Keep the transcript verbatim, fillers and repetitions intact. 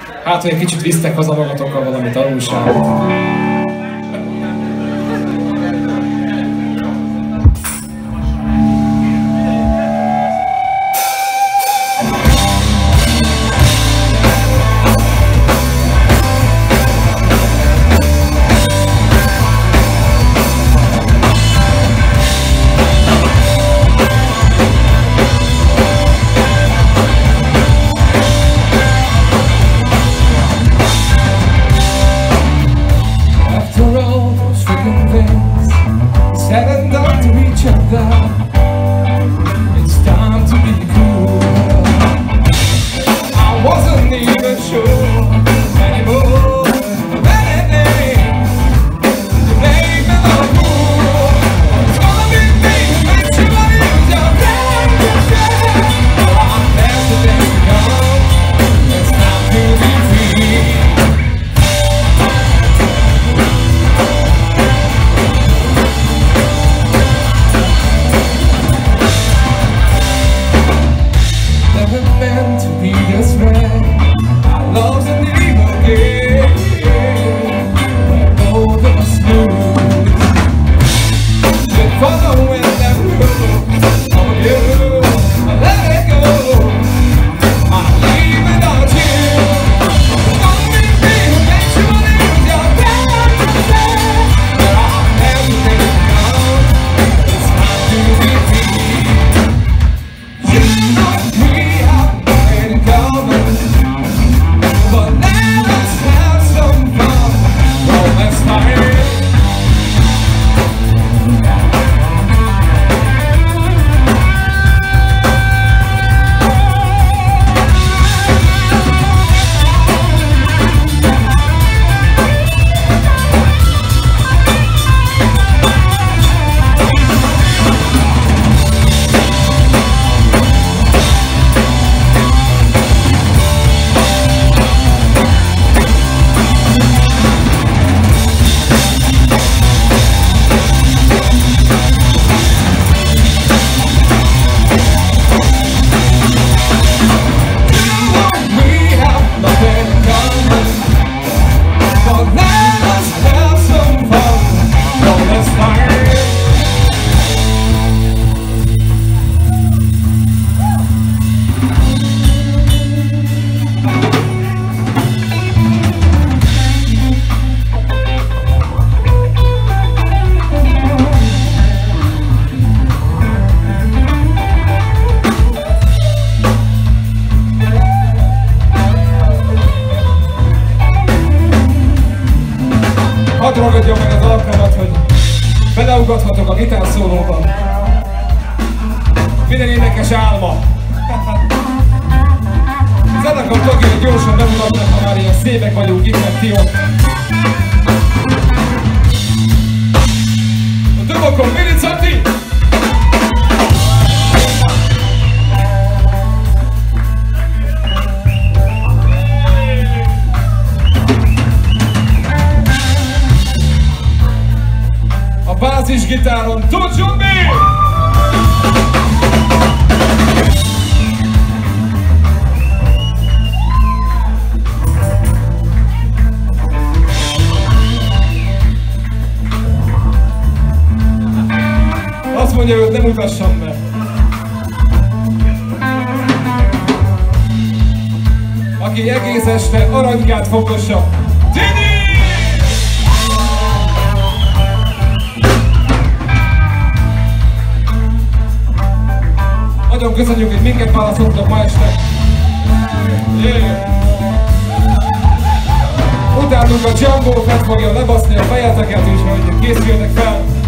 Hát, hogy egy kicsit visztek haza magatokkal valami tanulságot. Hadd ragadjam meg az alkalmat, hogy beleugathatok a gitárszólóban. Minden énekes álma. Zenekar tagjai gyorsan bemutatnak, ha már ilyen szépek vagyunk itt, mert ti ott. A dobokon Milicati! Bázisgitáron tudjon mi! Azt mondja, hogy nem mutassam be. Aki egész este aranykát fogossa. Tini! Nagyon köszönjük, hogy minket választottak ma este. Yeah. Utálunk a Jumbo, fel fogja lebaszni a fejeteket is, hogy készüljenek fel.